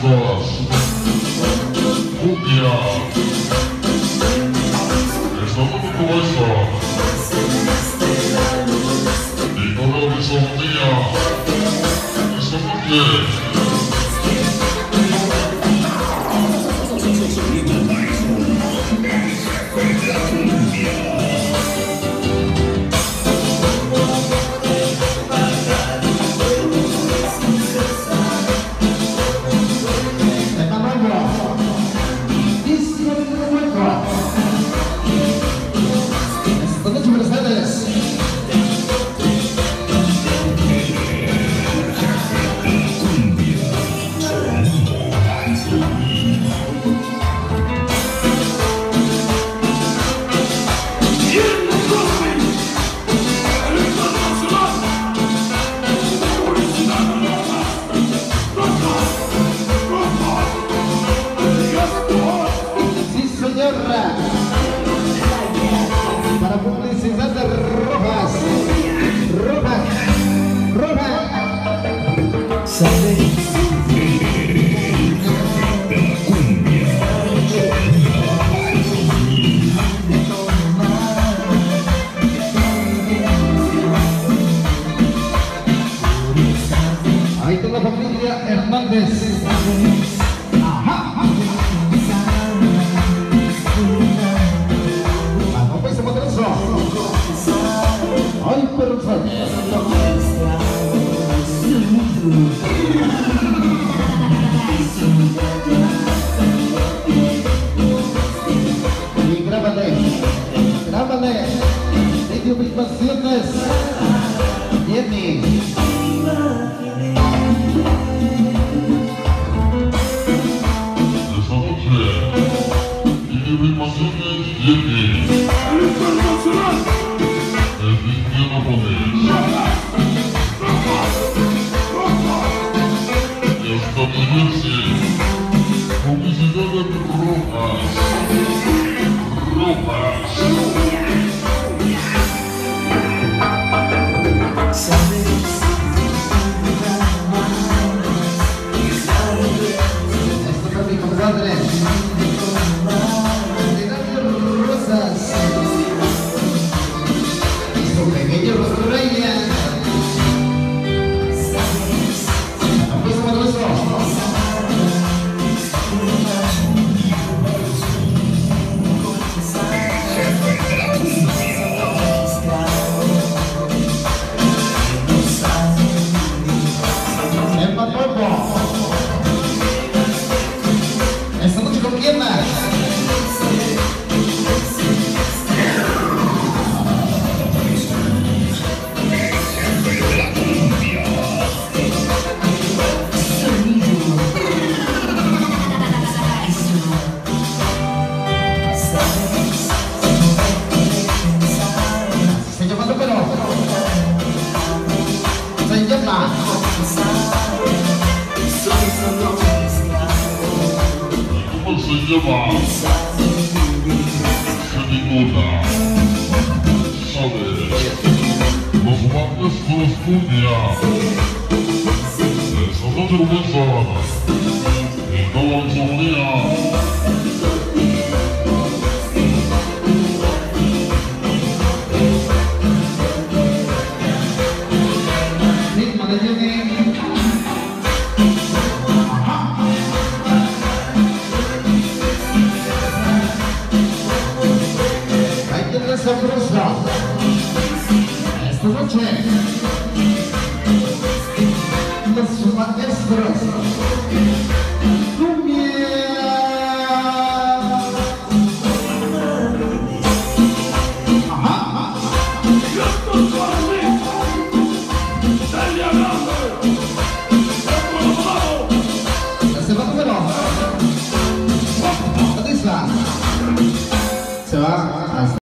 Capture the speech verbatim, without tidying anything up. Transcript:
promesas, cumbia, estando de promesa, y con la bisonía, esta noche. Para publicidad de Rojas, Rojas, Rojas. Sale. Ahí está la familia Hernández. Ay, pero y grábale, grábale, video filmaciones, Jenny. Esta noche, video filmaciones, Jenny. Publicidad de Rojas, Rojas. Esto es mi compadre. Rosas. Y su pequeño Ryan. Pues poderoso. El Patopo. Esta noche con quién más. Se llama número. Se llama. ¿Cómo se llama? Ninguna. ¿Sabes? Los maestros cumbia. Esta noche comienzan. Y toda la insomnia. Sabrosa. Esta noche